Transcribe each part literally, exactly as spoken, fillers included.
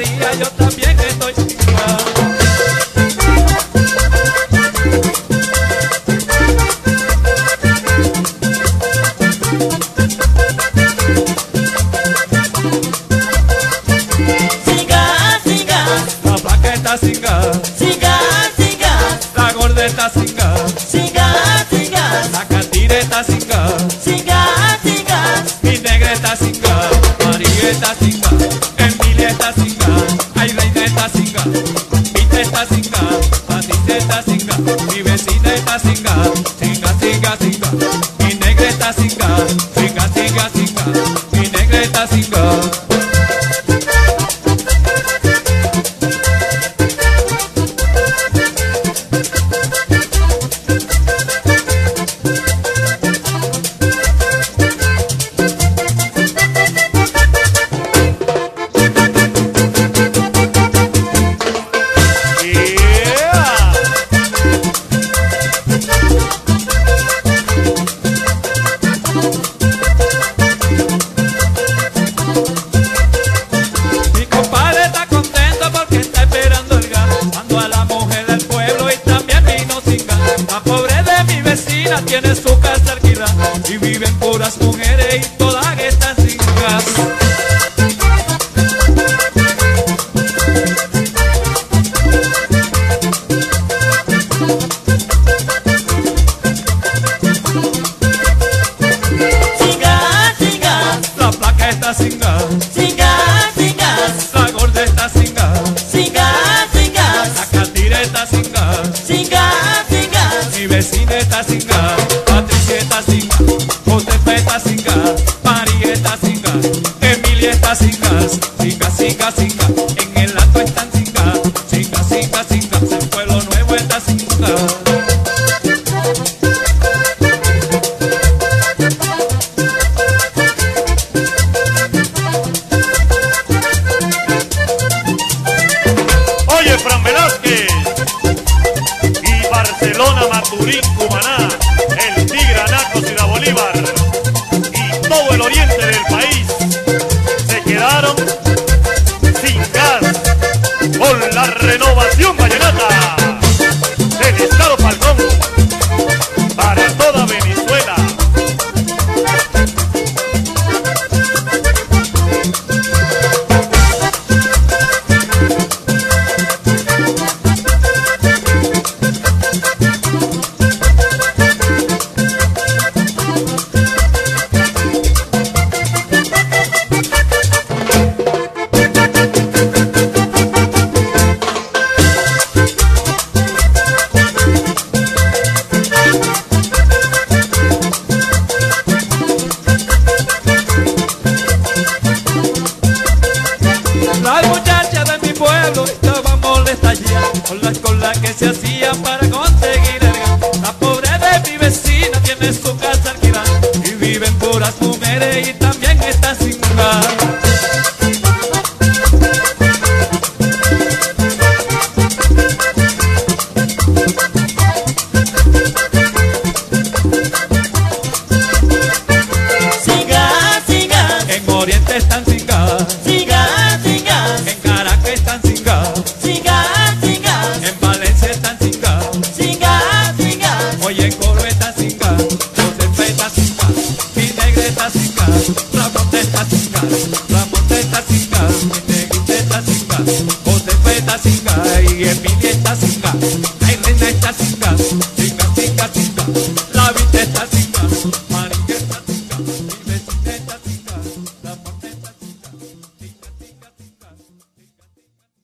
María, yo también estoy cinga. Singa, singa, la gorda está singa, singa, singa, la catira está singa, singa, singa, mi negra está singa, María está singa, Emilia está singa, ay reina está singa, Vita está singa, Patricia está singa, mi vecina está singa, singa, singa, singa, mi negra está singa, singa, singa, singa, mi negra está singa. Tiene su casa alquilada y viven puras mujeres y todas están singas. singa, singa, La placa está singa, singa, singa, la gorda está singa, singa, singa, la catira está singa, singa, singa, mi vecina está singa, Patricia está singa, Josefa está singa, María está singa, Emilia está singa, singa, singa, singa, en el alto están singa, singa, singa, singa, el pueblo nuevo está singa. Oye, Fran Velázquez y Barcelona, Maturín, Cumaná, el Tigre, Anaco, Ciudad Bolívar y todo el oriente del país se quedaron sin gas con la renovación vallenata del Estado Falcón para toda Venezuela. Las muchachas de mi pueblo estaban molestas ya con las colas que se hacían para conseguir el gas. La pobre de mi vecina tiene su casa alquilada y viven puras mujeres y también está sin gas. singa, singa, En Oriente están sin gas, singa, singa, en Caracas están sin gas, singa, singa, en Valencia están sin gas, singa, singa, oye en Coro está sin gas, Josefa está sin gas, mi negra está sin gas, Ramón está sin gas, Ramón está sin gas, mi negrita está sin gas, Josefa está sin gas y Emilia está sin gas, ay reina está sin gas, sin gas, sin gas, sin gas, la Vita está sin gas, María está sin gas, mi vecina está sin gas, la Monte está sin gas, sin gas, sin gas, sin gas, sin gas, sin gas.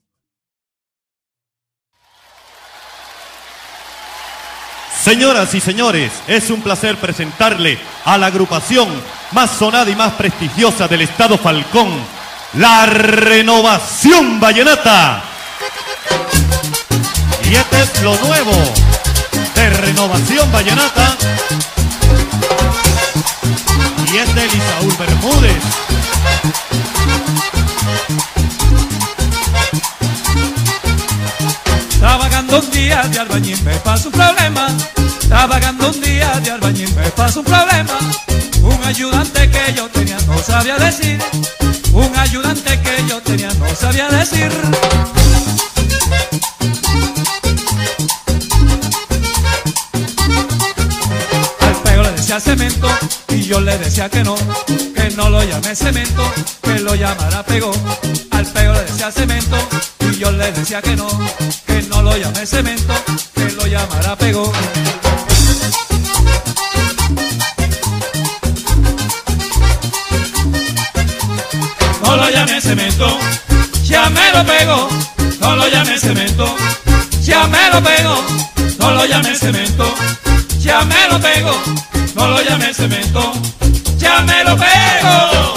Señoras y señores, es un placer presentarle a la agrupación más sonada y más prestigiosa del Estado Falcón, la Renovación Vallenata. Y este es lo nuevo de Renovación Vallenata. Y es de Elisaúl Bermúdez. Trabajando un día de albañil me pasa un problema. Trabajando un día de albañil me pasa un problema. Un ayudante que yo tenía no sabía decir. Un ayudante que yo tenía no sabía decir. Al pego le decía cemento y yo le decía que no, que no lo llame cemento, que lo llamara pego. Al pego le decía cemento y yo le decía que no, que no lo llame cemento, que lo llamara pego. No lo llame cemento, ya me lo pego. No lo llame cemento, ya me lo pego. No lo llame cemento, ya me lo pego. No lo llame cemento, ya me lo pego.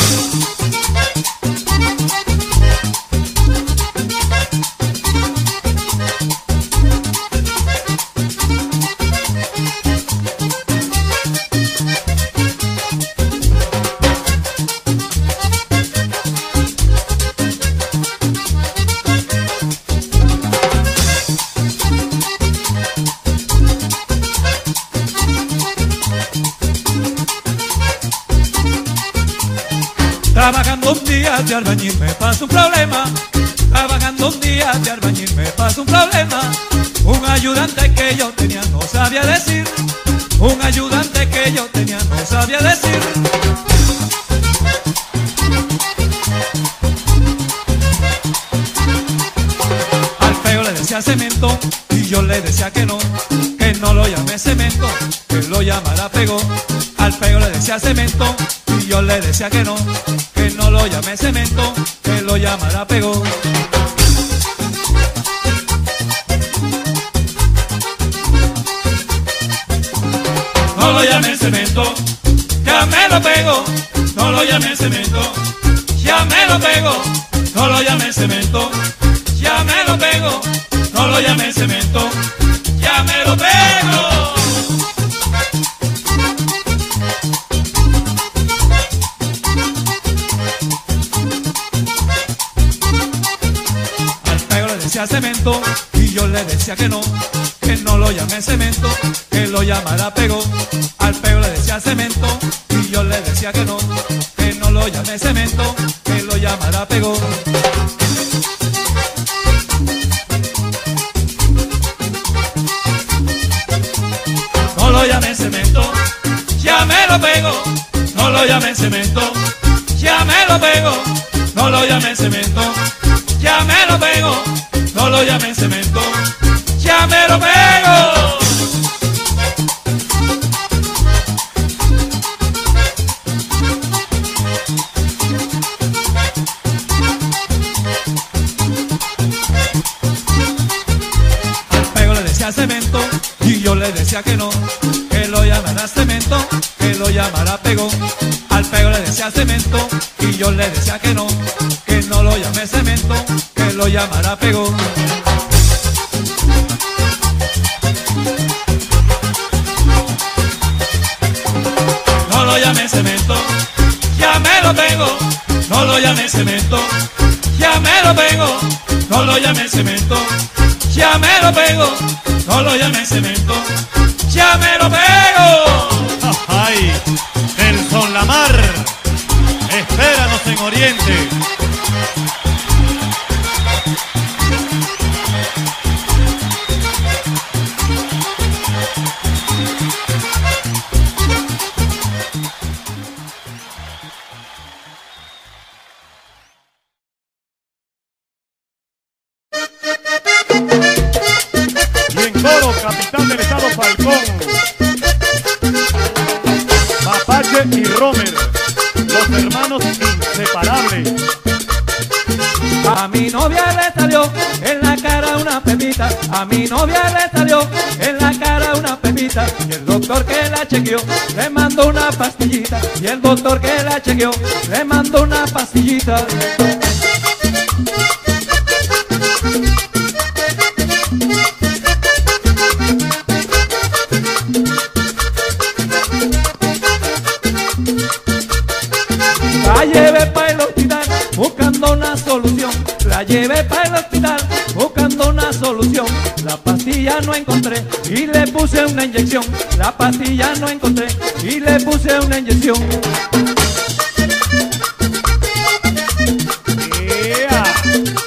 Trabajando un día de albañil me pasa un problema. Trabajando un día de albañil me pasa un problema. Un ayudante que yo tenía no sabía decir. Un ayudante que yo tenía no sabía decir. Al pego le decía cemento y yo le decía que no, que no lo llame cemento, que lo llamara pego. Al pego le decía cemento y yo le decía que no, que no lo llame cemento, que lo llamara pego. No lo llame cemento, ya me lo pego. No lo llame cemento, ya me lo pego. No lo llame cemento, ya me lo pego. No lo llame cemento, ya me lo pego. Decía cemento y yo le decía que no, que no lo llame cemento, que lo llamara pego. Al pego le decía cemento y yo le decía que no, que no lo llame cemento, que lo llamara pego. No lo llame cemento, ya me lo pego. No lo llame cemento, ya me lo pego. No lo llame cemento, ya me lo pego. No lo llame cemento, ya me lo pego. Al pego le decía cemento y yo le decía que no, que lo llamara cemento, que lo llamara pego. Al pego le decía cemento y yo le decía que no, que no lo llame cemento, que lo llamara pego. No lo llame cemento, ya me lo pego. No lo llame cemento, ya me lo pego. No lo llame cemento, ya me lo pego. No lo llame cemento, ya me lo pego. ¡Ay! Nelson Lamar, espéranos en Oriente. Capitán del Estado Falcón, Mapache y Romer, los hermanos inseparables. A mi novia le salió en la cara una pepita. A mi novia le salió en la cara una pepita. Y el doctor que la chequeó le mandó una pastillita. Y el doctor que la chequeó le mandó una pastillita. La llevé para el hospital buscando una solución. La llevé para el hospital buscando una solución. La pastilla no encontré y le puse una inyección. La pastilla no encontré y le puse una inyección. Yeah.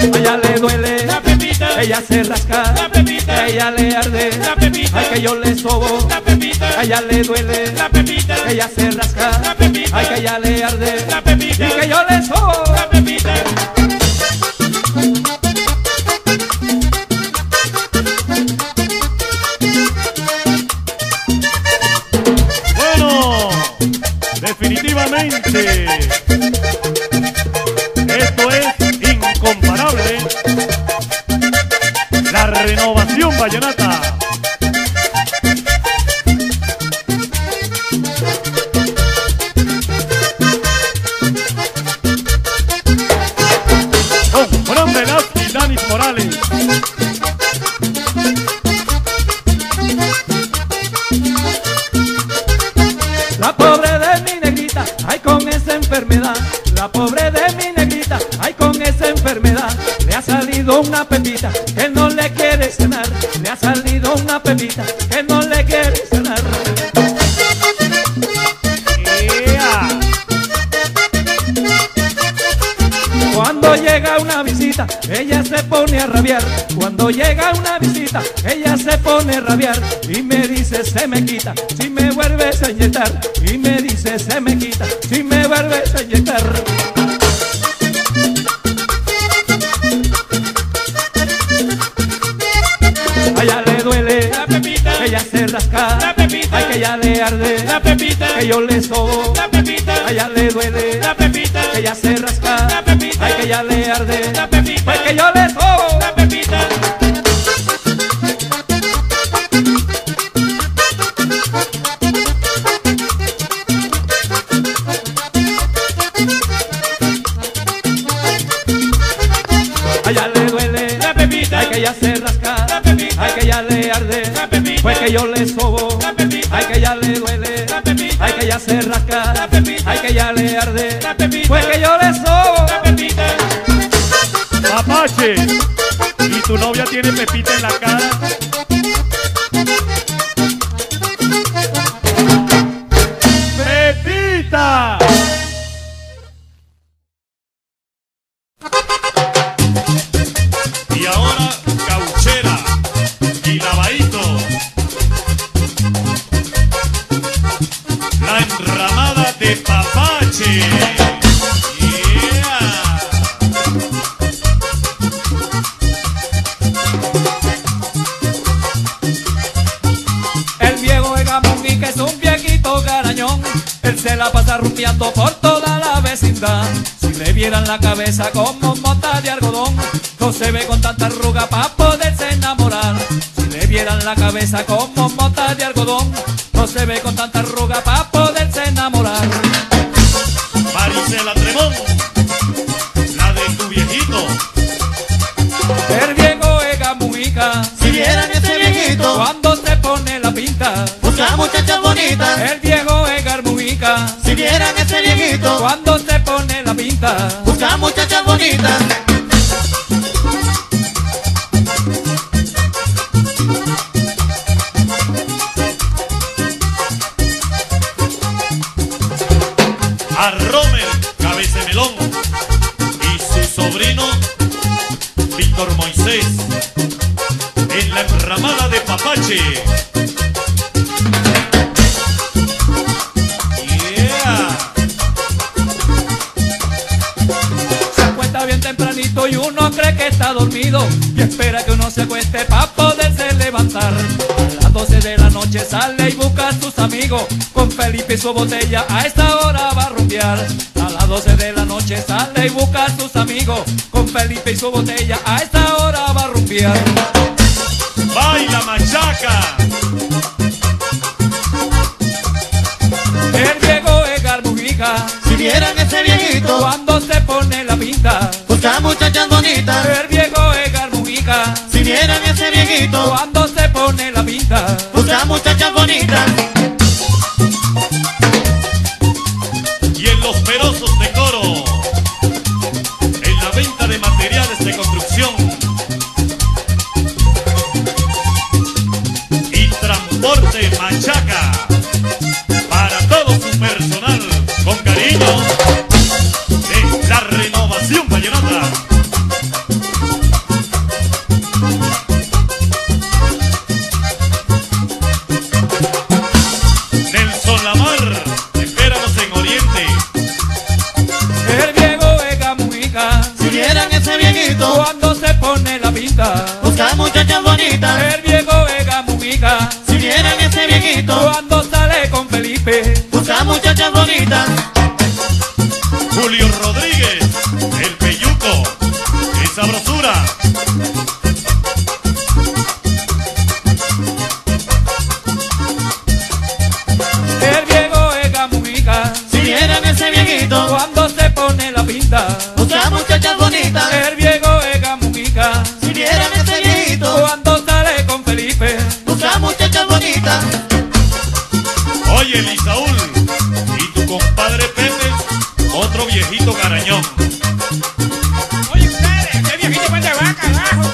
A ella le duele, la pepita, ella se rasca, la pepita, a ella le arde, la pepita, ay que yo le sobo, la pepita, a ella le duele, la pepita, ella se rasca, la pepita, ay que ella le arde, la pepita, y que yo le sobo, la pepita. Bueno, definitivamente esto es incomparable. La Renovación Vallenata. Con Fran Velázquez y Danis Morales. la pobre de mi negrita, ay con esa enfermedad, la pobre de mi negrita, ay con esa enfermedad, le ha salido una pepita que no le quiere cenar, le ha salido una pepita que no le quiere cenar. Yeah. Cuando llega una visita, ella se pone a rabiar. Cuando llega una visita, ella se pone a rabiar. Y me dice, se me quita, si me vuelves a inyectar. Y me dice, se me quita, si me vuelves a inyectar. A ella le duele, La pepita, ella se rasca. la pepita, Ay, que ella le arde, la pepita, que yo le sobo. la pepita, A ella le duele, la pepita, que ella se rasca. la pepita, Ay, que ella le arde, la pepita, pues que yo le sobo. la pepita. A ella le duele, La pepita, ay que ella se rasca, la pepita, ay que ella le arde, la pepita, pues que yo le sobo, la pepita, ay que ella le duele, la pepita, ay que ella se rasca, la pepita, ay que ella le arde, la pepita, pues que yo le sobo. la pepita. Apache, ¿y tu novia tiene pepita en la cara? ¡Pepita! Y ahora Cauchera y Lavadito. La enramada de Papache. Yeah. El viejo de Gamundi, que es un viejito garañón, él se la pasa rumbeando por toda la vecindad. Si le vieran la cabeza como mota de algodón, no se ve con tanta arruga pa' poderse enamorar. Si le vieran la cabeza como mota de algodón, no se ve con tanta arruga pa' poderse enamorar. Marisela Tremón, la de tu viejito. El viejo de Gamujica, Si vieran ese viejito, cuando se pone la pinta. busca muchachas bonitas. El viejo de Gamujica, Si vieran ese viejito, cuando se pone la pinta. busca muchachas bonitas. A Romer Cabeza de Melón y su sobrino Víctor Moisés en la enramada de Papache. Yeah. Se acuesta bien tempranito y uno cree que está dormido y espera que uno se acueste pa' poderse levantar. A las doce de la noche sale y busca a sus amigos, con Felipe y su botella a esta hora va a rumbear. A las doce de la noche sale y busca a sus amigos, con Felipe y su botella a esta hora va a rumbear. Baila machaca. El viejo es Garbujica, Si vieran ese viejito, cuando se pone la pinta. busca muchachas bonitas. El viejo es Garbujica, Si vieran ese viejito, cuando se pone la pinta. busca muchachas bonitas. Y en los Perosos de Coro, en la venta de materiales de construcción y transporte machaca para todo su personal, con cariño de la Renovación Vallenata. viejito cuando se pone la pinta. busca muchachas bonitas. El viejo Vega Mujica, Si vieran ese viejito cuando sale con Felipe. busca muchachas bonitas. Julio Rodríguez, el Peyuco, qué sabrosura. El viejo Vega Mujica, Si vieran ese viejito cuando se pone la pinta. busca muchachas bonitas. El viejo Vega Mujica, Si vieran ese viejito cuando sale con Felipe. busca muchachas bonitas. Oye, Lisaúl, y tu compadre Pepe, otro viejito garañón. Oye, ustedes, qué viejito pues de vaca, abajo.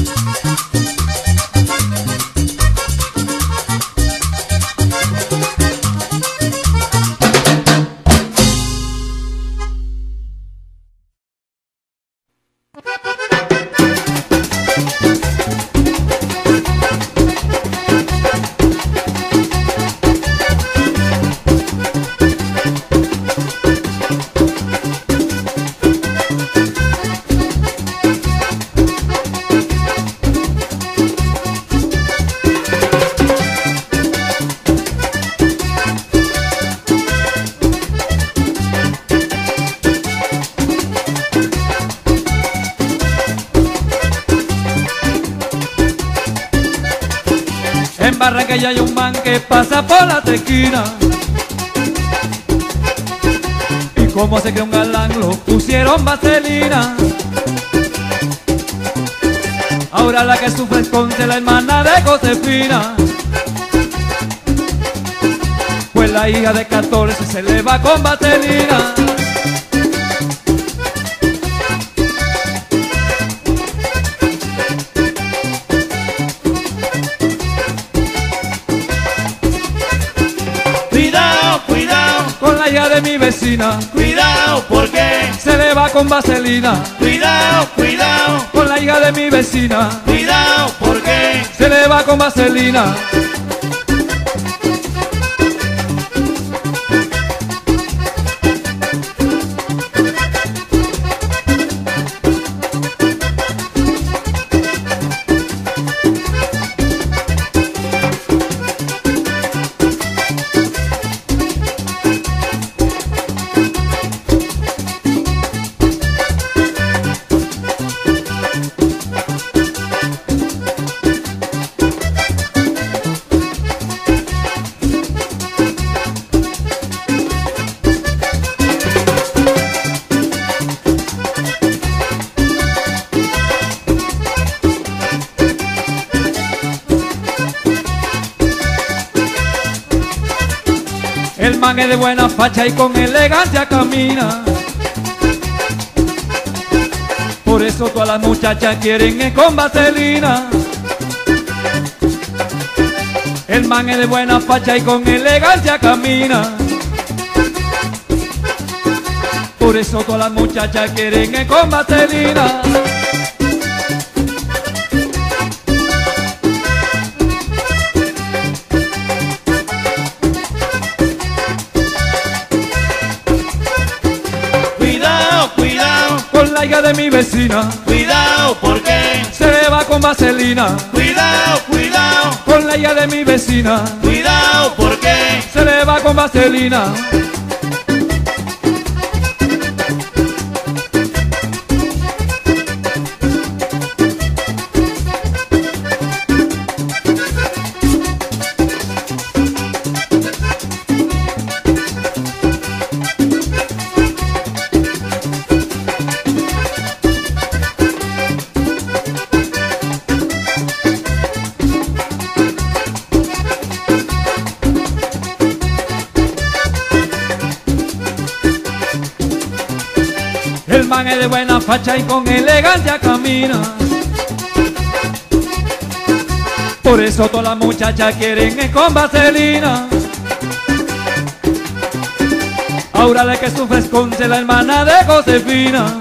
En Barranquilla hay un man que pasa por la esquina, y como se cree un galán lo pusieron vaselina. Ahora la que sufre es Conce, la hermana de Josefina, pues la hija de catorce se le va con vaselina. Cuidado, cuidado, Con la hija de mi vecina cuidado, porque se le va con vaselina. cuidado, cuidado, Con la hija de mi vecina cuidado, porque se le va con vaselina. El man es de buena facha y con elegancia camina. Por eso todas las muchachas quieren ir con vaselina. El man es de buena facha y con elegancia camina. Por eso todas las muchachas quieren ir con vaselina. cuidado, cuidado, Con la hija de mi vecina cuidado, porque se le va con vaselina. cuidado, cuidado, Con la hija de mi vecina cuidado, porque se le va con vaselina. El man es de buena facha y con elegancia camina. Por eso todas las muchachas quieren ir con vaselina. Ahora la que sufre es Conce, la hermana de Josefina,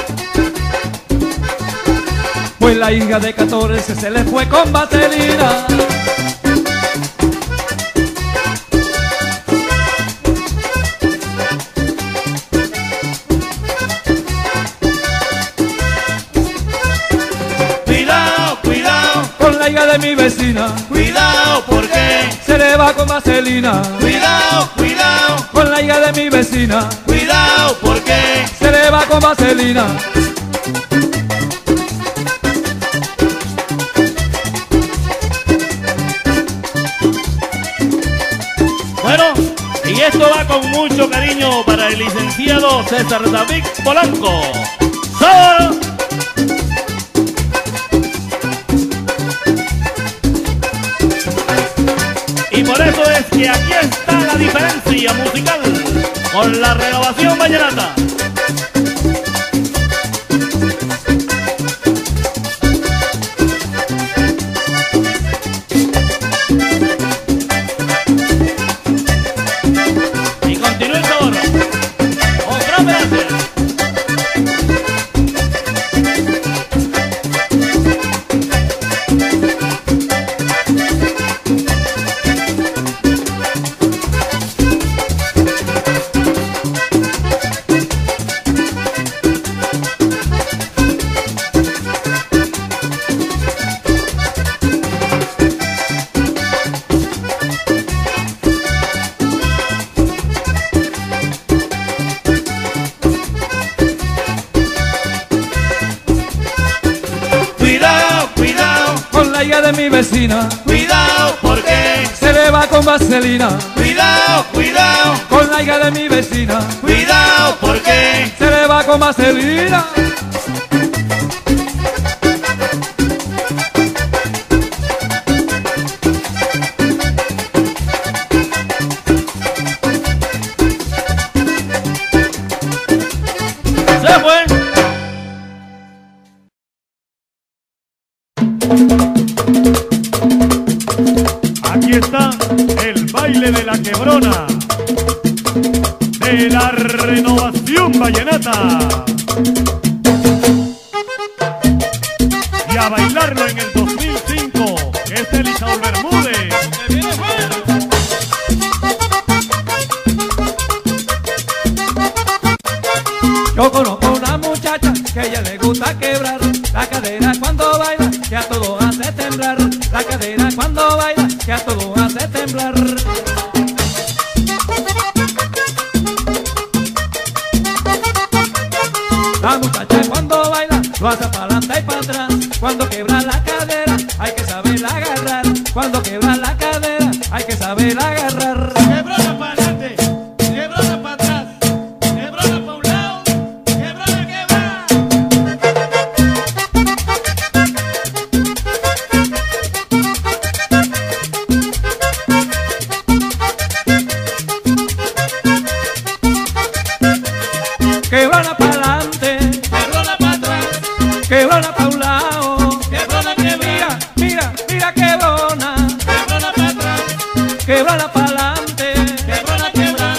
pues la hija de catorce se le fue con vaselina. de mi vecina, Cuidado porque, se le va con vaselina. cuidado, cuidado, Con la hija de mi vecina, cuidado porque, se le va con vaselina. bueno, y esto va con mucho cariño para el licenciado César David Polanco. ¡Sábado! Y por eso es que aquí está la diferencia musical con la Renovación Vallenata. Y continúa el sabor. Otra vez. De mi vecina, Cuidado porque, se le va con vaselina. cuidado, cuidado, Con la hija de mi vecina, cuidado porque, se le va con vaselina. se fue. Aquí está el baile de la quebrona de la Renovación Vallenata. Y a bailarlo en el dos mil cinco, es Elisaur Bermúdez. Yo conozco una muchacha que a ella le gusta quebrar la cadera cuando baila, que a todo hace temblar. La cadera cuando baila, que a todo hace temblar. La muchacha cuando baila lo hace para adelante y para atrás. Cuando quebra la cadera hay que saber agarrar. Cuando quebra la cadera hay que saber agarrar. Quebrona para adelante, quebrona para atrás, quebrona para un lado, quebrona quebra. Quebrona para adelante, Quebrona para atrás, quebrona para un lado. quebrona quebra. Mira, mira, mira quebrona, Quebrona para atrás, quebrona para adelante. quebrona quebra.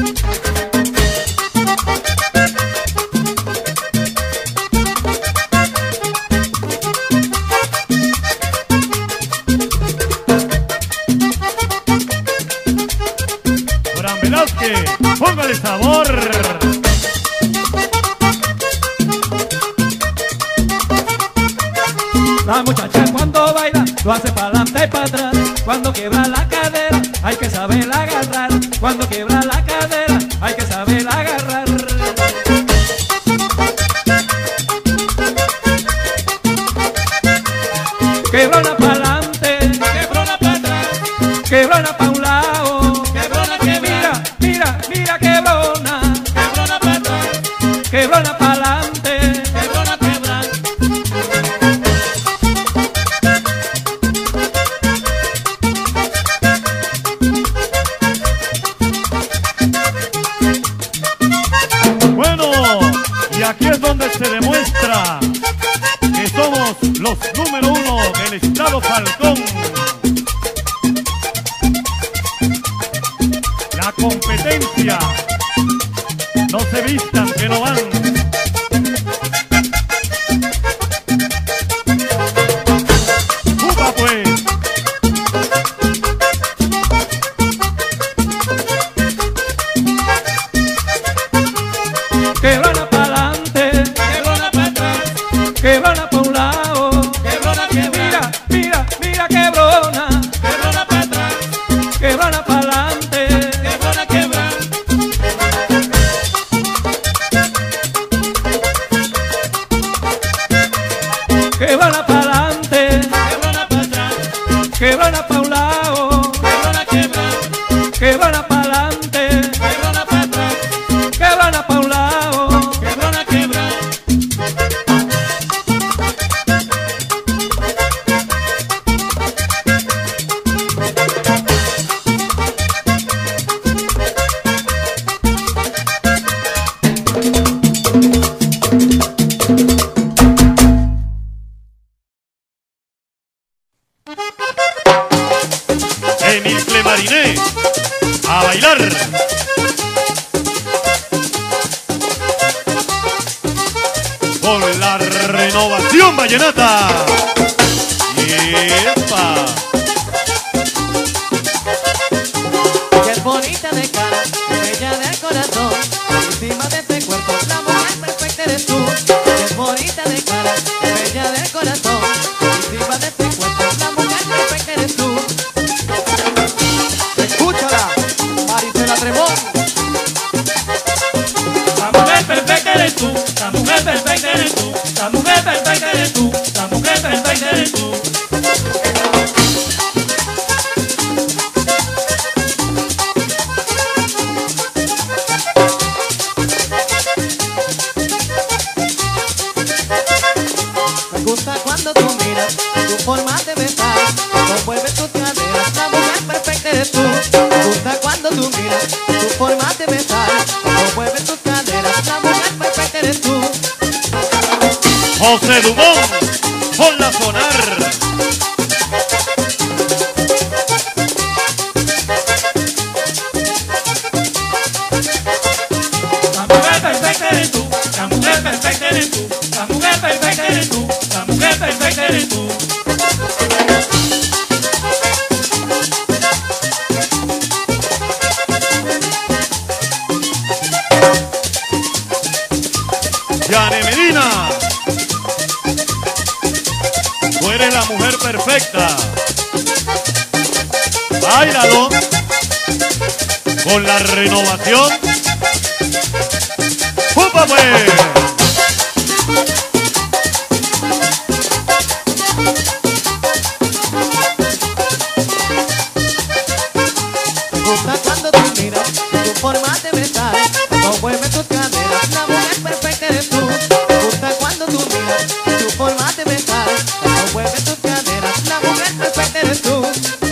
Fran Velázquez, póngale sabor. La muchacha cuando baila lo hace para adelante y para atrás. Cuando quebra la cadera hay que saber agarrar. Cuando quebra la cadera hay que saber agarrar. Quebrona para adelante, Quebrona para atrás, quebrona para un lado. quebrona quebra. Mira, mira, mira quebrona, Quebrona para atrás, quebrona para adelante. quebrona quebra. Bueno, y aquí es donde se demuestra que somos los número uno del estado Falcón. La competencia, no se vistan que no van. ¡Upa pues! Quebrona para adelante, Quebrona para atrás, quebrona para un lado. quebrona quebra. Mira, mira, mira quebrona pa'lante, quebrona para atrás, quebrona pa' un lado, quebrona quebra, quebrona pa'lante, quebrona para atrás, quebrona pa' un lado. quebrona quebra. Emilcle Mariné, a bailar. Con la renovación vallenata. ¡Yepa! Que es bonita de cara, bella de corazón, encima de este cuerpo, la mujer perfecta eres tú. Que es bonita de cara, bella de corazón, encima de este cuerpo, la mujer perfecta eres tú. Escúchala, Marisela Tremón. La mujer perfecta eres tú, la mujer perfecta eres tú, la mujer perfecta eres tú, la mujer perfecta eres tú. Me gusta cuando tú miras, tu forma de besar, conmueve tus caderas, la mujer perfecta eres tú. Me gusta cuando tú miras, tu forma de besar, conmueve tus caderas, la mujer perfecta eres tú. José Dumont, con la sonar. La mujer perfecta eres tú, la mujer perfecta eres tú, la mujer perfecta eres tú, la mujer perfecta eres tú. Yane Medina, tú eres la mujer perfecta. Báilalo con la renovación. ¡Upa pues! Me gusta cuando tú miras, tu forma de besar, conmueve tus caderas, la mujer perfecta eres tú. Me gusta cuando tú miras, tu forma de besar, conmueve tus caderas, la mujer perfecta eres tú.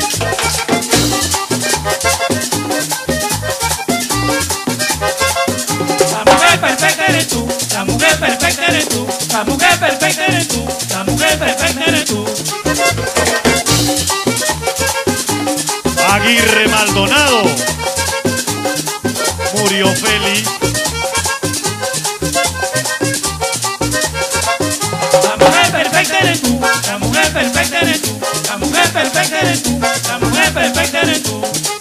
La mujer perfecta eres tú, la mujer perfecta eres tú, la mujer perfecta eres tú, la mujer perfecta eres tú. Aguirre Maldonado murió feliz. La mujer perfecta eres tú, la mujer perfecta eres tú, la mujer perfecta eres tú, la mujer perfecta eres tú.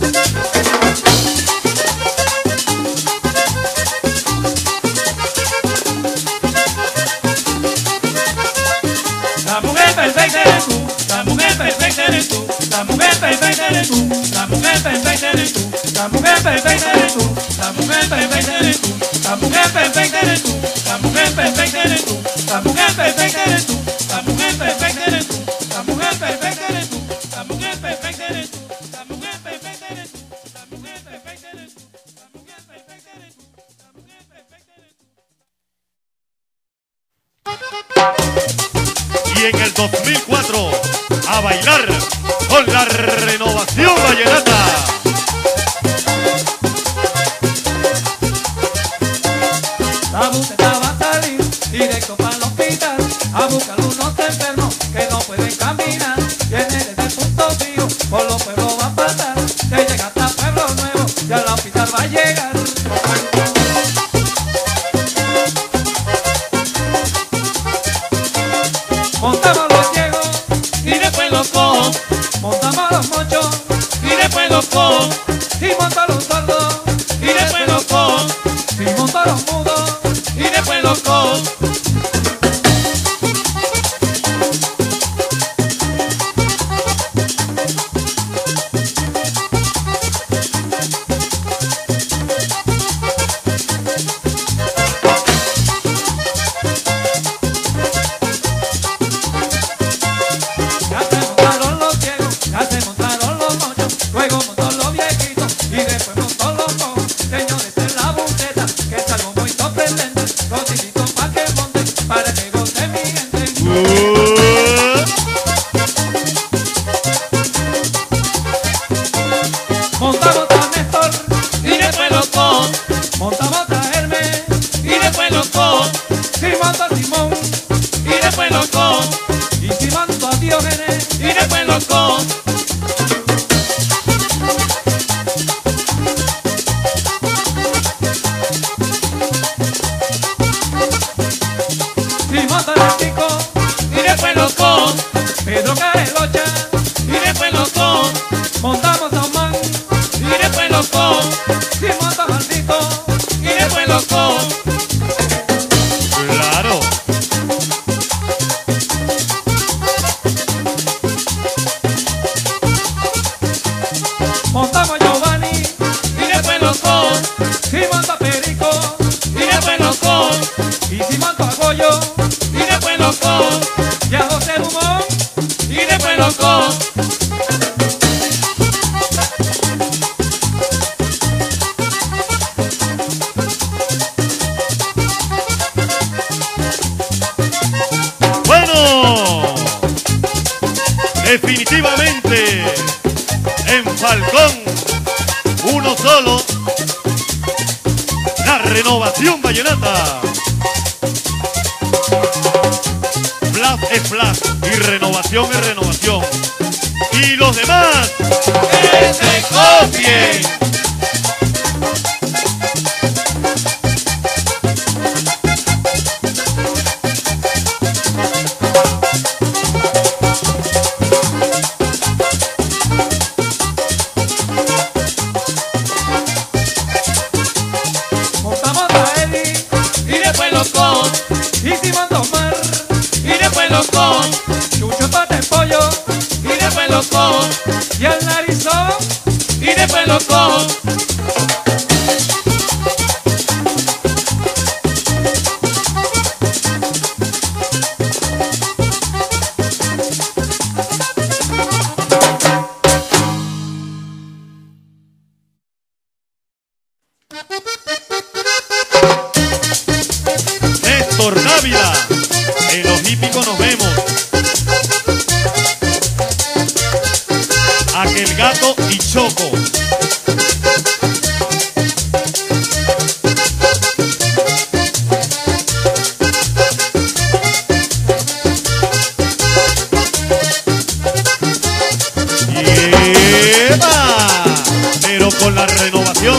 La mujer perfecta eres tú, la mujer perfecta eres tú, la mujer perfecta eres tú, la mujer perfecta eres tú, la mujer perfecta eres tú, la mujer perfecta eres tú, la mujer perfecta eres tú, la mujer perfecta eres tú, la mujer perfecta eres tú, la mujer perfecta eres tú, la mujer perfecta eres tú, la mujer perfecta eres tú, la mujer perfecta eres tú, la mujer perfecta eres tú, la mujer perfecta eres tú, la mujer perfecta eres tú. Y en el dos mil cuatro, a bailar con la renovación vallenata. La buceta va a salir directo para el hospital a buscar unos enfermos que no pueden caminar. Viene desde el punto fijo, por los pueblos va a pasar, que llega hasta Pueblo Nuevo y al hospital va a llegar. Montamos los ciegos y después los cojos, montamos los mochos Y después los cojos, y montamos los sordos, y después los cojos, y montamos los mudos. y después los cojos. Montamos a Néstor y después loco. Montamos a Hermes y después loco. Si monto a Simón y después loco. Y si monto a Diógenes y después loco. Si monto a Chico y después loco. Pedro Carelocha y después loco. Montamos a Omán y después loco. Si monto a Maldito y después loco. Claro. Montamos a Giovanni y después loco. Si monto a Perico y después loco. Y si monto a Goyo y después loco. Y a José Dumont y después loco. Bueno, definitivamente en Falcón, uno solo, la renovación vallenata. Flash es flash y renovación es renovación. Y los demás, que se copien. Montamos a Eddie y después loco. Y si monto a Omar y después loco. Chucho Pate Pollo y después loco. Y al Narizón y después loco. Néstor Dávila, en los hípicos nos vemos. Aquel gato y Choco. ¡Eva! Pero con la renovación.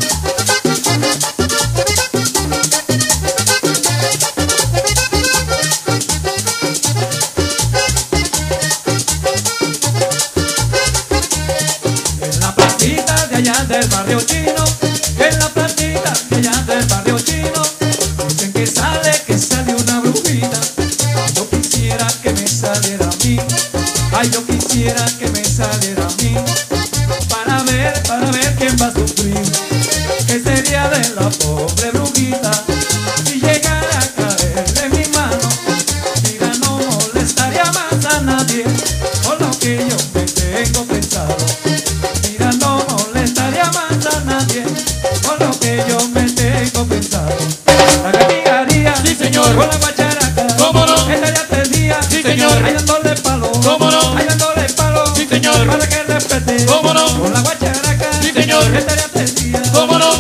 En la placita de allá del barrio chino, en la placita de allá del barrio chino, dicen que sale, que sale una brujita. Yo quisiera que me saliera a mí, ay, yo quisiera que me saliera a mí, para ver, para ver quién va a sufrir, que sería de la pobre brujita, si llegara a caer en mi mano. Mira, no molestaría más a nadie, con lo que yo me tengo pensado. Mira, no molestaría más a nadie, con lo que yo me tengo pensado. La castigaría, Sí, señor. con la guacharaca, ¿Cómo no? estaría tres días, Sí, señor. ahí dándole palo, ¿Cómo no? ahí dándole palo, Sí, señor. para que respete, ¿Cómo no? con la guacharaca, Sí, señor. estaría tres días. ¿Cómo no?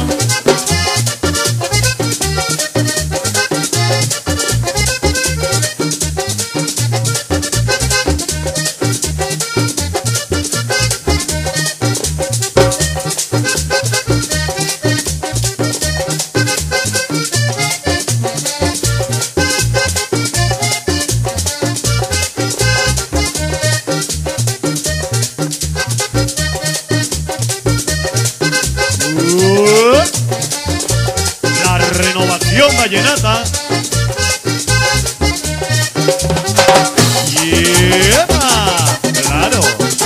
La renovación vallenata. ¡Yeah! ¡Claro!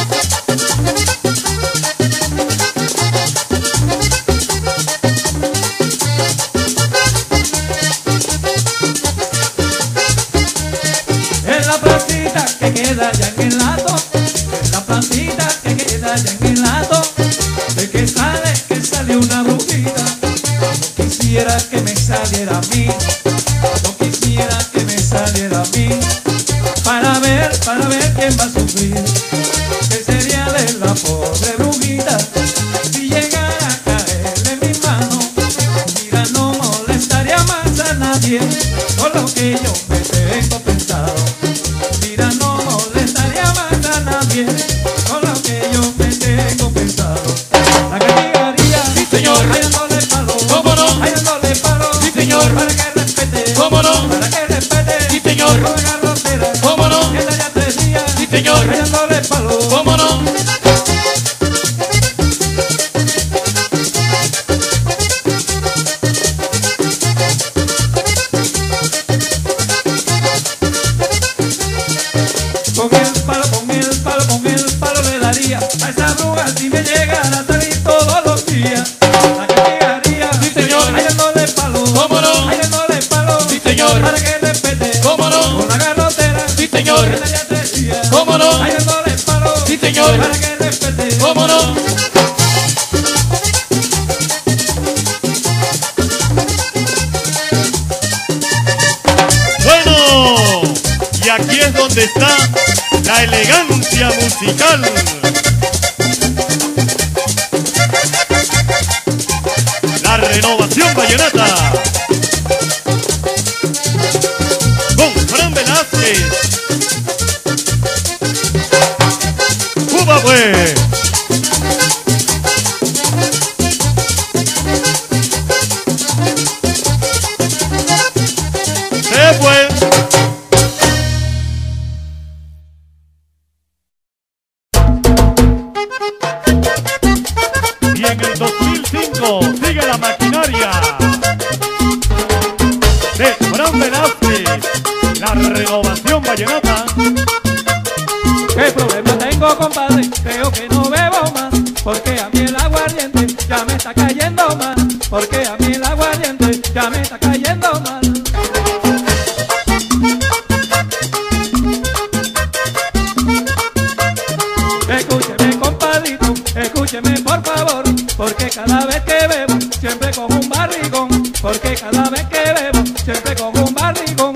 En la placita que queda allá en el lato, en la placita que queda allá en el lato, de que sale, que sale una brujita. No quisiera que me saliera a mí, no quisiera que me saliera a mí, mirar para ver quién va a sufrir. ¿Qué sería de la pobre brujita si llegara a caerle en mis manos? Mira, no molestaría más a nadie con lo que yo me tengo pensado. Mira, no molestaría más a nadie con lo que yo me tengo pensado. La castigaría, sí señor, hallándole palo, cómo no, hallándole palo, sí señor, para que respete, cómo no, para que respete, sí señor, con la garrotera, cómo no, que estaría tres días, sí señor, hallándole palo, cómo no. con el palo, con el palo, con el palo le daría a esa bruja si me llegara a salir todos los días. La castigaría, sí señor, hallándole palo, cómo no, hallándole palo, sí señor, para que respete, cómo no, con la garrotera, sí señor, que estaría tres días, cómo no, hallándole palo, sí señor, para que respete, cómo no. Bueno, y aquí es donde está la elegancia musical. La renovación vallenata. Con Fran Velázquez. ¡Cuba pues! Se fue. Y en el dos mil cinco sigue la maquinaria de Fran Velázquez, la renovación vallenata. ¿Qué problema tengo, compadre? Creo que no bebo más, porque a mí el aguardiente ya me está cayendo mal, porque a mí el aguardiente ya me está cayendo mal. Escúcheme, compadrito, escúcheme por favor, porque cada vez que bebo siempre con un barrigón, porque cada vez que bebo siempre con un barrigón.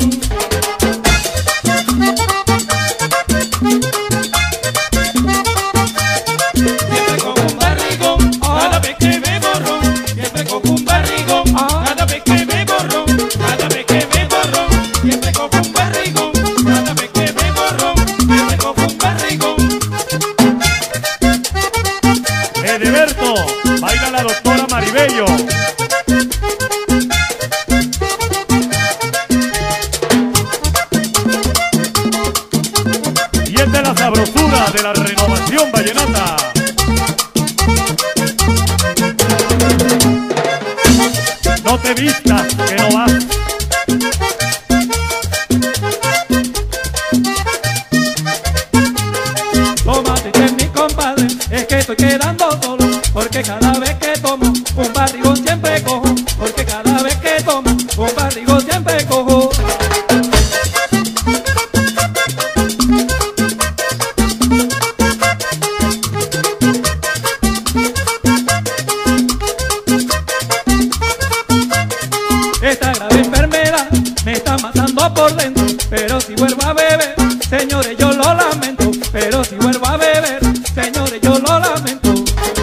Siempre con un barrigón, cada vez que bebo ron. Siempre con un barrigón, cada vez que bebo ron. Cada vez que bebo ron, siempre con un barrigón. Cada vez que bebo ron, siempre con un barrigón. Edeberto, baila la doctora Maribello. Y esta es la sabrosura de la renovación vallenata. No te vistas, que no vas. Tómate, mi compadre, es que estoy quedando solo, porque cada vez que tomo un barrigón siempre cojo, porque cada vez que tomo un barrigón siempre cojo. Esta grave enfermedad me está matando por dentro, pero si vuelvo a beber, señores, yo lo lamento, pero si vuelvo a beber, señores, yo lo lamento.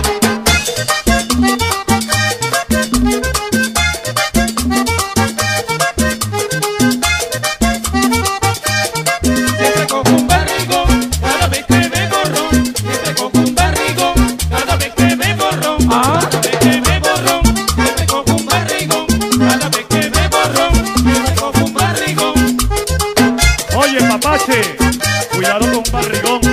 Siempre con un barrigón, cada vez que bebo ron. Siempre con un barrigón, cada vez que bebo ron. Cada vez que bebo ron, siempre con un barrigón. Cada vez que bebo ron, siempre con un barrigón. Oye, papache, cuidado con un barrigón.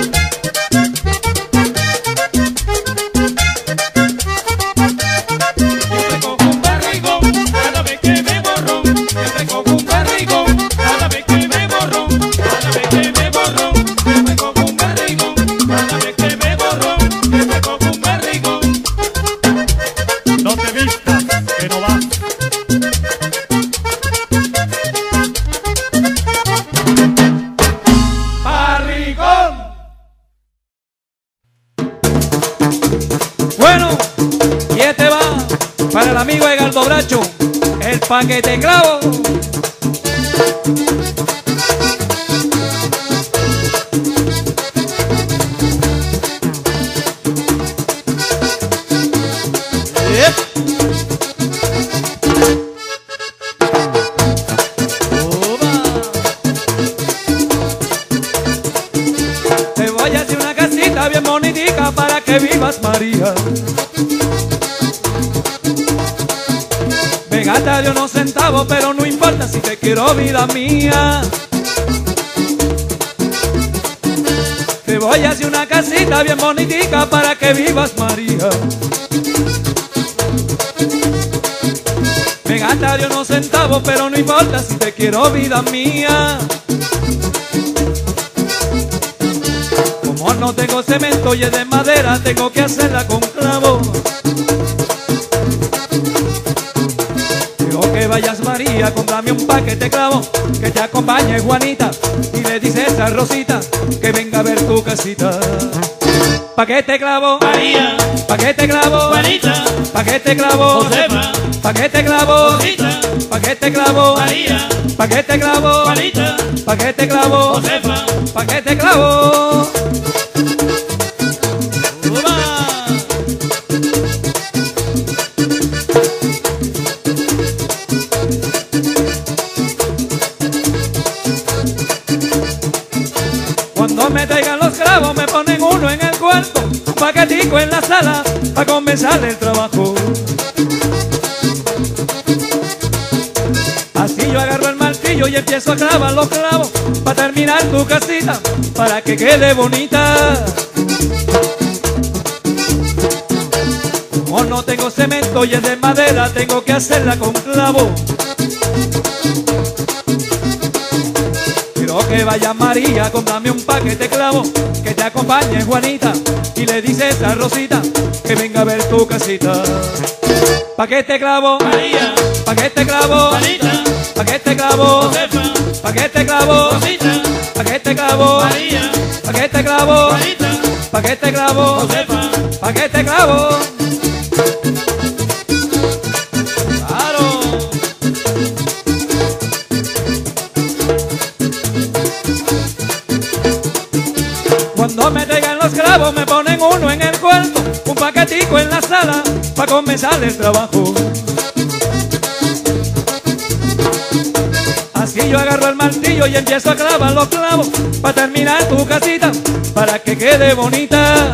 Siempre con un barrigón, cada vez que bebo ron. Siempre con un barrigón, cada vez que bebo ron. Cada vez que bebo ron, siempre con un barrigón. Cada vez que bebo ron, siempre con un barrigón. No te vistas, que no vas. ¡Barrigón! Bueno, y este va para el amigo Edgardo Bracho, el paquete clavo. que vivas, María. Me gastaré unos centavos, pero no importa si te quiero, vida mía. Te voy a hacer una casita bien bonitica para que vivas, María. Me gastaré unos centavos, pero no importa si te quiero, vida mía. Como no tengo cemento y es de madera, tengo que hacerla con clavo. Quiero que vayas, María, cómprame un paquete de clavo, que te acompañe Juanita, y le dices a Rosita que venga a ver tu casita. Paquete clavo, María, paquete clavo, Juanita, paquete clavo, Josefa, paquete clavo, Rosita, paquete clavo, María, paquete clavo, Juanita, paquete clavo, Josefa. paquete clavo. Cuando me traigan los clavos me ponen uno en el cuarto, un paquetico en la sala para comenzar el trabajo. Así yo agarro el martillo y empiezo a clavar los clavos para terminar tu casita, para que quede bonita. Como no tengo cemento y es de madera, tengo que hacerla con clavo. Quiero que vaya María, cómprame un paquete de clavo, que te acompañe Juanita, y le dices a Rosita que venga a ver tu casita. Paquete clavo, María, paquete clavo, Juanita, paquete clavo, Josefa, paquete clavo, Rosita, paquete clavo, María, paquete clavo, Juanita, paquete clavo, Josefa. paquete clavo. Claro. Cuando me traigan los clavos me ponen uno en el cuarto, un paquetico en la sala para comenzar el trabajo. Así yo agarro el martillo y empiezo a clavar los clavos para terminar tu casita, para que quede bonita.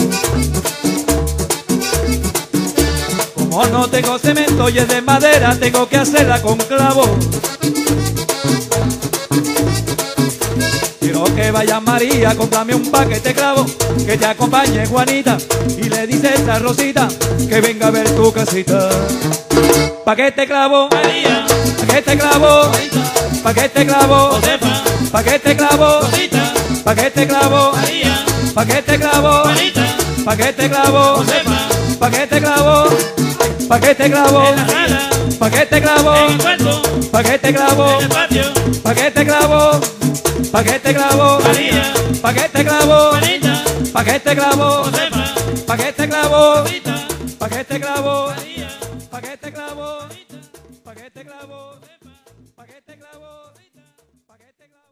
Como no tengo cemento y es de madera, tengo que hacerla con clavo. Quiero que vaya María, cómprame un paquete de clavo, que te acompañe Juanita, y le dices a Rosita que venga a ver tu casita. Paquete clavo, María, paquete clavo, Juanita, paquete clavo, Josefa, paquete clavo, Rosita, paquete clavo, María, paquete clavo, Juanita, paquete clavo, Josefa, paquete clavo, paquete clavo, en la sala, paquete clavo, en el cuarto, paquete clavo, en el patio, paquete clavo, paquete clavo, María, paquete clavo, Juanita, paquete clavo, Josefa, paquete clavo, Rosita, paquete clavo, María, paquete clavo, paquete clavo, paquete clavo, paquete clavo.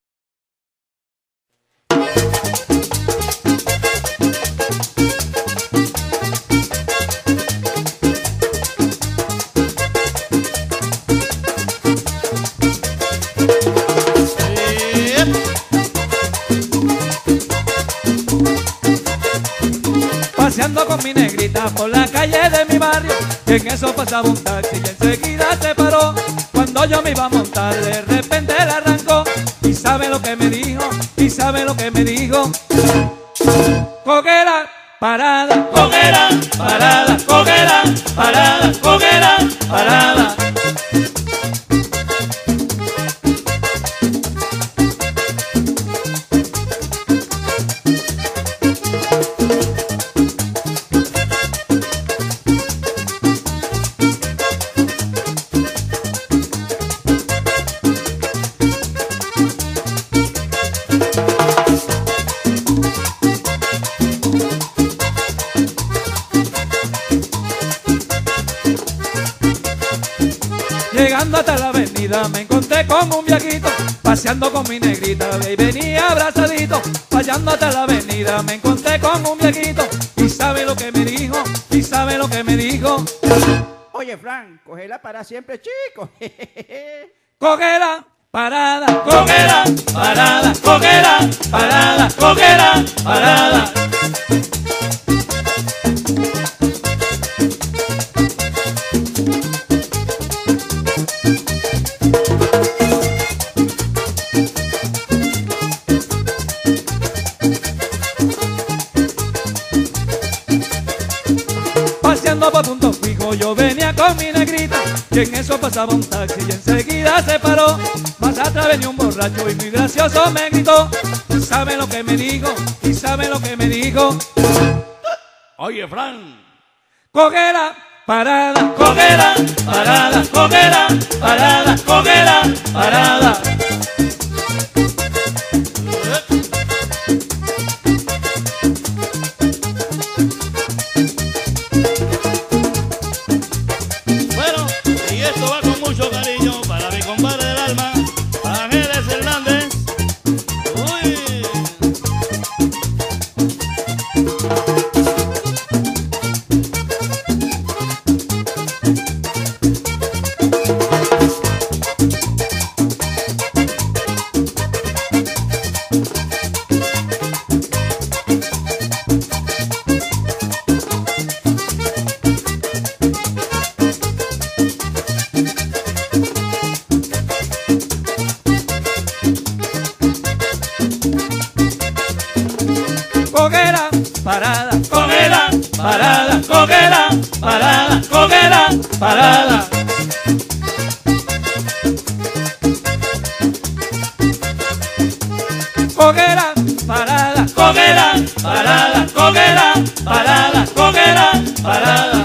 Paseando con mi negrita por la calle de mi barrio, y en eso pasaba un taxi y enseguida se paró. Cuando yo me iba a montar, de repente él arrancó, y sabe lo que me dijo, y sabe lo que me dijo. Coguera, parada, coguera, parada, coguera, parada, coguera, parada. Llegando hasta la avenida me encontré con un viejito, paseando con mi negrita y venía abrazadito. Pasando hasta la avenida me encontré con un viejito, y sabe lo que me dijo, y sabe lo que me dijo. Oye, Fran, cógela para siempre, chico. Coguera, parada, Coguera, parada, coguera, parada, coguera, parada. yo venía con mi negrita, y en eso pasaba un taxi y enseguida se paró. Más atrás venía un borracho y muy gracioso me gritó. ¿Sabe lo que me dijo? ¿Y sabe lo que me dijo? Oye, Fran. Coguera, parada, Coguera, parada, coguera, parada, coguera, parada. Bueno, y esto va con mucho cariño para mi compadre del alma, Ángeles Hernández. Uy. coguera, parada, Coguera, parada, coguera, parada, coguera, parada. coguera, parada, Coguera, parada, coguera, parada, coguera, parada.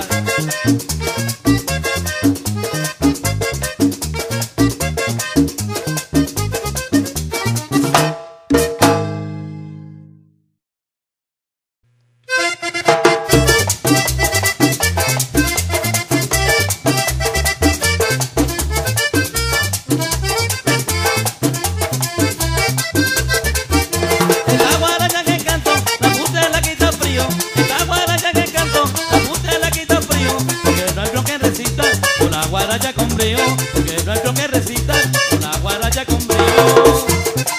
Esta guaracha que canto, la puse la quita frío. Esta guaracha que canto, la puse la quita frío. Porque no hay tron que resista con la guaracha con brío. Porque no hay tron que resista con la guaracha con brío.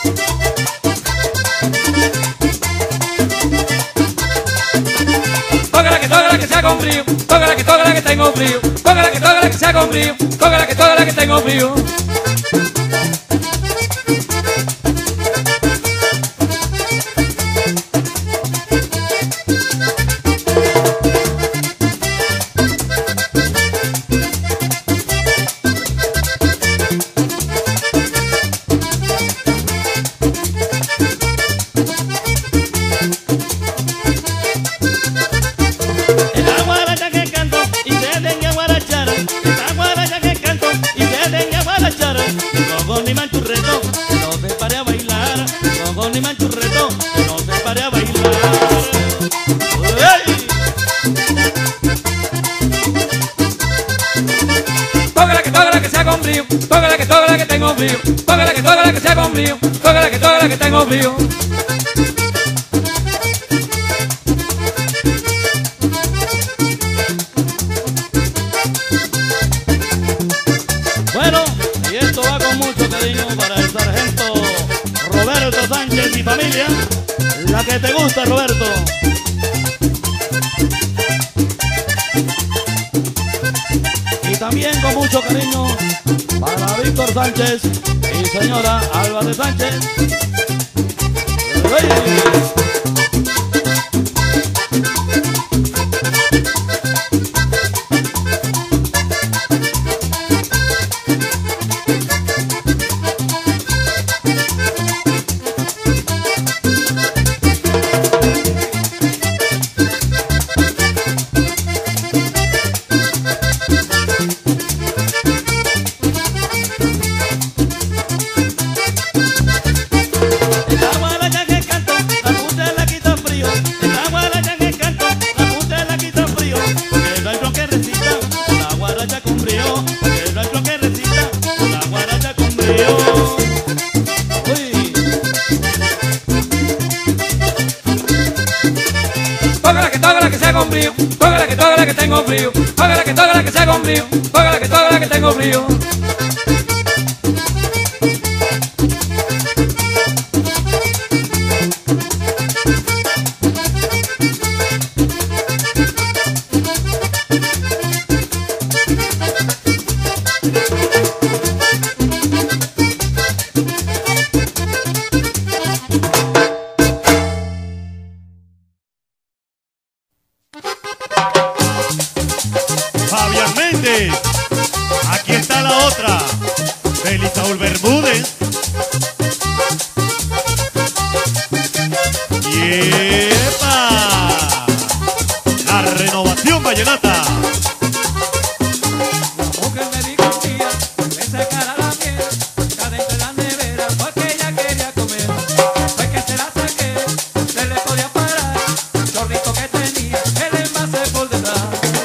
tócala que tócala que sea con frío, tócala que tócala que tengo frío, tócala que tócala que sea con frío, tócala que tócala que tengo frío. Esta guaracha que canto y se den a guarachar. Esta guaracha que canto y se den a guarachar. Luego ni manchurreto, que no se pare a bailar. Luego ni manchurreto, que no se pare a bailar. ¡Ey! tócala que tócala que sea con frío, tócala que tócala que tengo frío, tócala que tócala que sea con frío, tócala que tócala que tengo frío. Bueno, y esto va con mucho cariño para el sargento Roberto Sánchez y familia. La que te gusta, Roberto. Y también con mucho cariño para Víctor Sánchez y señora Álvarez Sánchez. ¡Ey! Esta guaracha que canto, la puse la quita frío. Esta guaracha que canto, la puse la quita frío. Porque no hay tron que resista con la guaracha con brío. Porque no hay tron que resista con la guaracha con brío. Uy. tócala que tócala que sea con frío, tócala que tócala que tengo frío, tócala que tócala que sea con frío, tócala que tócala que tengo frío. Fabián ¡Epa! La renovación vallenata. La mujer me dijo un día que sacara la miel de adentro de la nevera porque ella quería comer. Fue que se la saqué, se le podía parar el chorrito que tenía el envase por detrás.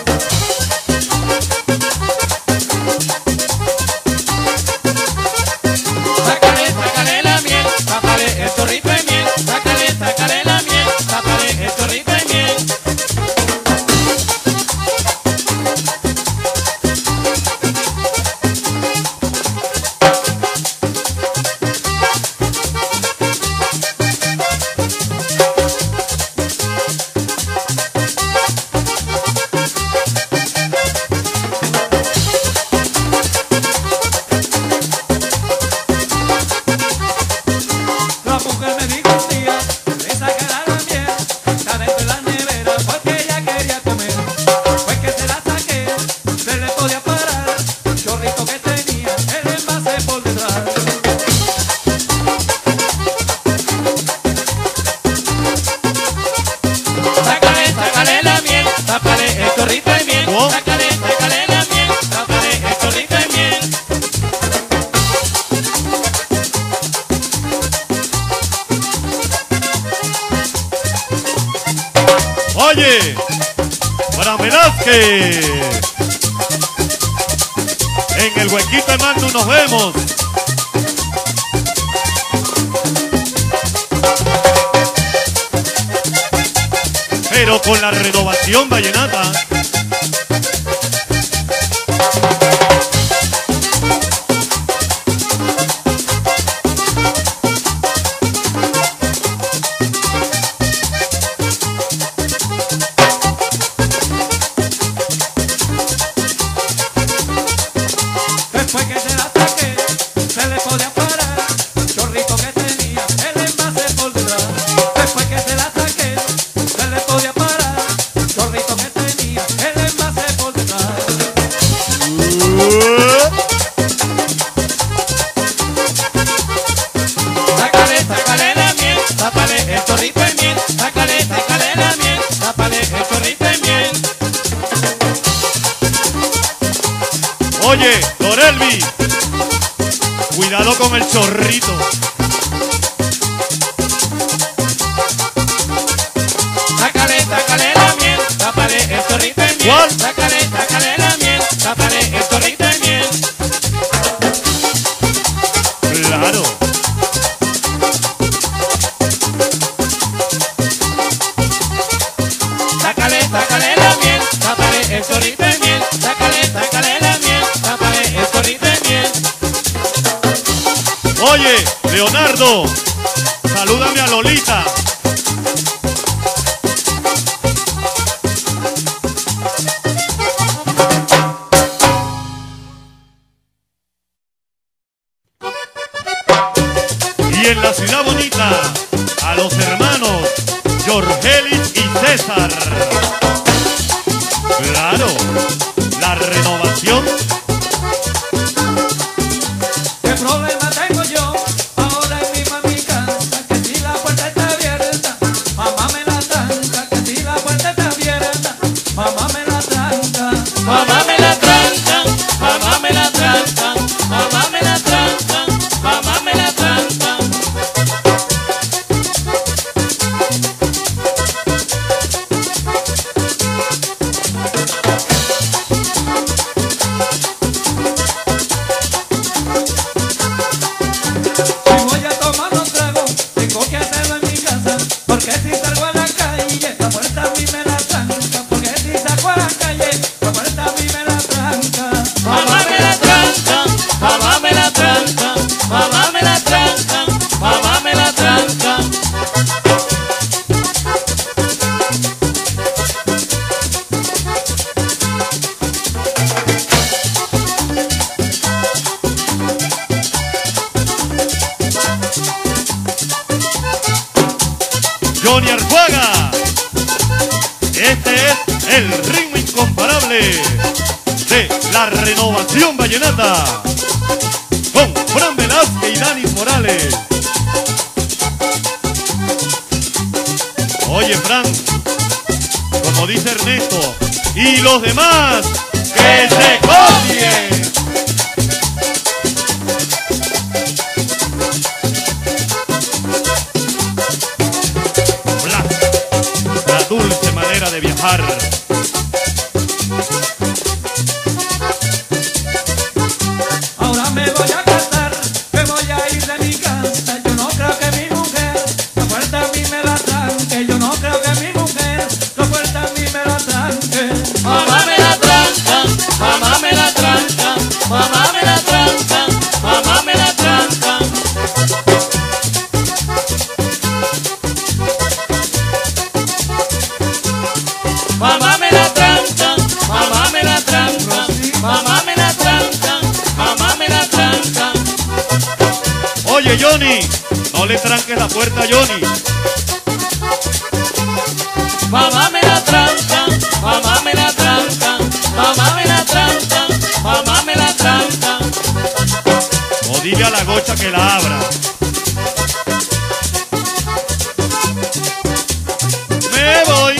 Sácale, sácale la miel, tápale el chorrito de miel. Sácale, sácale la miel, tápale el chorrito de miel. La mujer me dijo un día que sacara la miel de adentro de la nevera porque ella quería comer. Fue que se la saqué, se le podía parar el chorrito que tenía el envase por detrás. Sácale, sácale la miel, tápale el chorrito de miel. ¿Cómo? Sácale, sácale la miel, tápale el chorrito de miel. Oye, para Velázquez. En el huequito de Magno nos vemos. Pero con la renovación vallenata. Después que se la saqué, se le podía parar el chorrito que tenía el envase por detrás. Después que se la saqué, se le podía parar el chorrito que tenía el envase por detrás. Sácale, sácale la miel, tápale el chorrito de miel. Sácale, sácale la miel, tápale el chorrito de miel. Oye, Dorelvi, cuidado con el chorrito. Sácale, sácale la miel, tápale el chorrito de miel. ¿Cuál? Sácale, sácale la miel, tápale el chorrito de miel. Claro. Sácale, sácale la miel, tápale el chorrito de miel. Sácale, sácale la miel, tápale el chorrito de miel. Oye, Leonardo, salúdame a Lolita. Y en la ciudad bonita, a los hermanos Jorgelis y César. Claro, la renovación. ¿Qué problema tengo yo ahora mismo en mi casa? Que si la puerta está abierta, mamá me la tranca. Que si la puerta está abierta, mamá me la tranca. Mamá me la tranca, mamá me la tranca, mamá me la tranca, mamá me la tranca. Si voy a tomar un trago, tengo que hacerlo en mi casa. Porque si salgo a la calle, la puerta a mí me la tranca. Porque si salgo a la calle, la puerta a mí me la tranca. Mamá me la tranca, mamá me la tranca, mamá me la tranca, mamá me la tranca. Johnny Arzuaga. Este es el ritmo incomparable de la renovación vallenata con Fran Velázquez y Dani Morales. Oye, Fran, como dice Ernesto, y los demás, ¡que se copien! Hola, la dulce manera de viajar. Ahora me voy a casar, me voy a ir de mi casa. Yo no creo que mi mujer la puerta a mí me la tranque. Yo no creo que mi mujer la puerta a mí me la tranque. Mamá me la tranca, mamá me la tranca, mamá me la tranca, mamá me la tranca. Mamá me la tranca, mamá me la tranca, mamá me la tranca, mamá me la tranca. Oye, Johnny, no le tranques la puerta a Johnny. Mamá me la tranca, mamá me la tranca, mamá me la tranca, mamá me la tranca. O dile a la gocha que la abra. Me voy.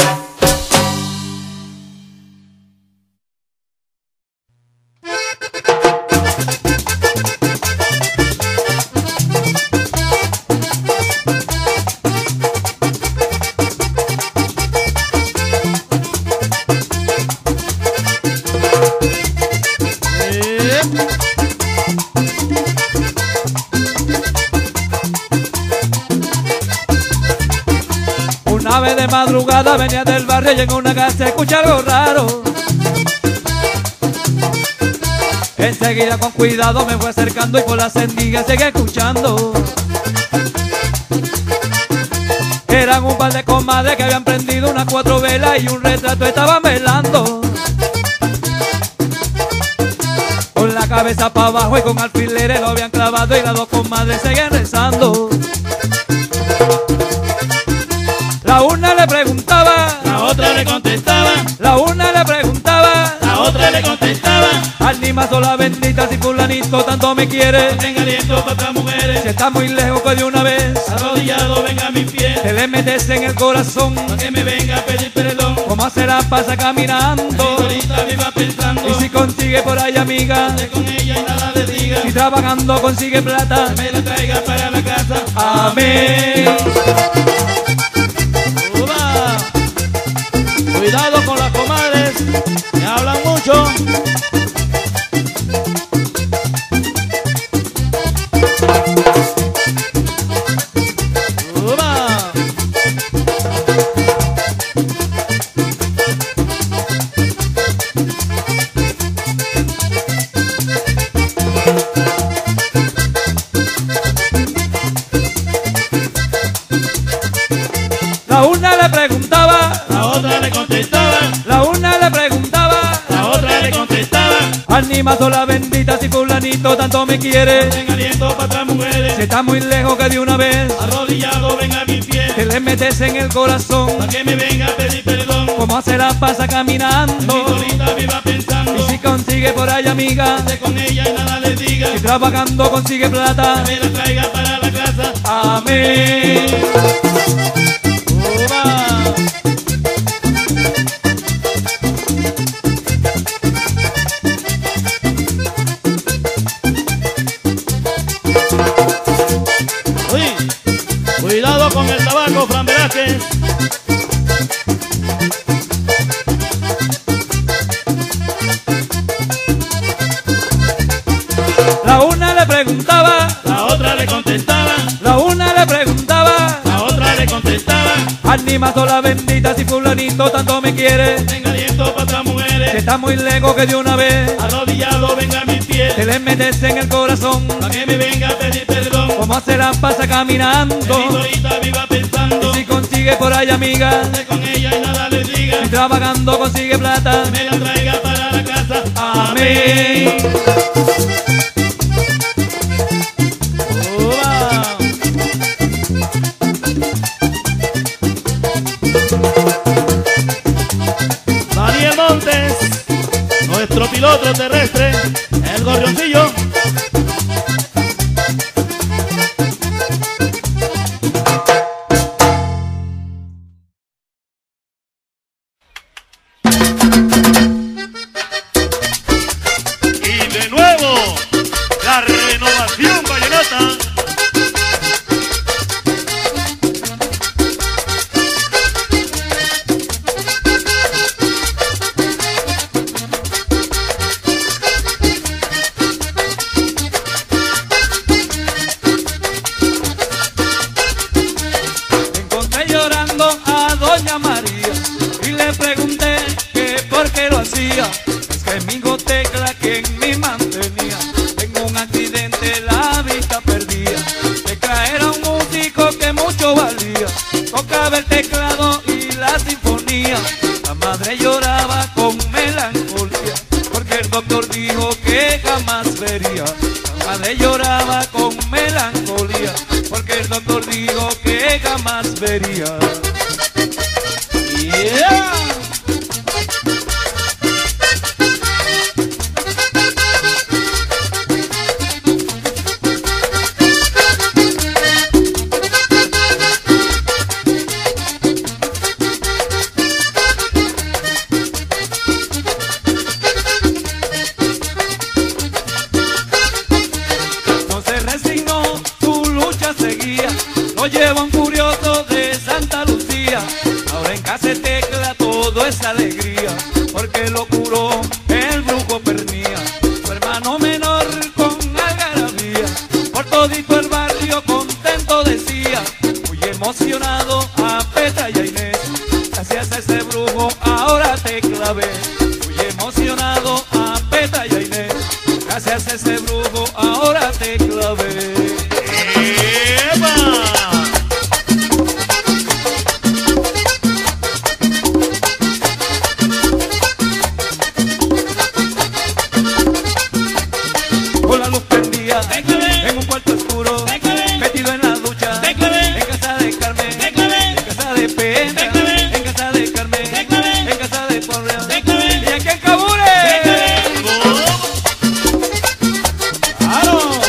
Una vez de madrugada venía del barrio y en una casa escuché algo raro. Enseguida con cuidado me fue acercando y por la sendilla seguí escuchando. Eran un par de comadres que habían prendido unas cuatro velas y un retrato estaban velando. Con la cabeza para abajo y con alfileres lo habían clavado y las dos comadres seguían rezando. La una le preguntaba, La otra le contestaba, la una le preguntaba, la otra le contestaba. Anima sola bendita si fulanito tanto me quiere. Tenga aliento para otras mujeres, Si está muy lejos que de una vez arrodillado venga a mis pies. te le metes en el corazón. Pa' que me venga a pedir perdón. ¿Cómo será? Pasa caminando. Ahorita viva pensando, Y si consigue por ahí amiga, esté con ella y nada le diga. si trabajando consigue plata, Me la traiga para la casa. amén. Uva. Cuidado con las comadres, que hablan mucho. Uva. La una le preguntaba, La otra le contestaba, la una le preguntaba, la otra le contestaba. Anima sola bendita si fulanito tanto me quiere. Tenga aliento para otras Si mujeres, está muy lejos que de una vez arrodillado venga a mis pies. te le metes en el corazón. Pa' que me venga a pedir perdón. ¿Cómo será? Pasa Mi caminando. solita viva pensando, Y si consigue por ahí amiga, esté con ella y nada le diga. si trabajando consigue plata, Me la traiga para la casa. amén. Uva. Uy, cuidado con el tabaco, Fran Velázquez. La una le preguntaba, La otra le contestaba, la una le preguntaba, la otra le contestaba. anima sola bendita si fulanito tanto me quiere. Tenga aliento para otras Si mujeres, está muy lejos que de una vez arrodillado venga a mis pies. te le metes en el corazón. Pa' que me venga a pedir perdón. ¿Cómo será? Pasa Mi caminando. solita viva pensando, Y si consigue por ahí amiga, esté con ella y nada le diga. si trabajando consigue plata, Me la traiga para la casa. amén. Uva. Daniel Montes, nuestro piloto terrestre, el gorrioncillo. tocaba el teclado y la sinfonía. La madre lloraba con melancolía, porque el doctor dijo que jamás vería. La madre lloraba con melancolía, porque el doctor dijo que jamás vería. Yeah. Lo lleva un curioso de Santa Lucía. Ahora en casa de Tecla todo es alegría, porque lo curó el brujo Pernía. Su hermano menor con algarabía, por todito el barrio contento decía, muy emocionado a Petra y a Inés. Gracias a ese brujo ahora Tecla ve. Muy emocionado a Petra y a Inés. Gracias a ese brujo ahora Tecla ve. Con la luz prendida en un cuarto oscuro, metido en la ducha, en casa de Carmen, en casa de Petra, en casa de Carmen, en casa de Porreón, y aquí en Cabure. ¡Claro!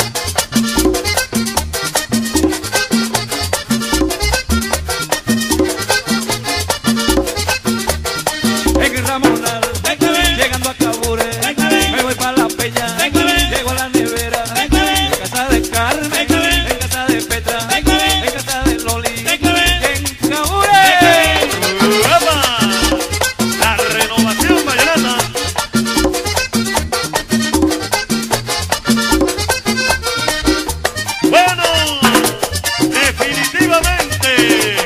En el Ramonal, llegando a Cabure, me voy para la Peña. Llego a la nevera, en casa de Carmen, en casa de Petra, en casa de Loli, en Cabure. La renovación vallenata. Bueno, definitivamente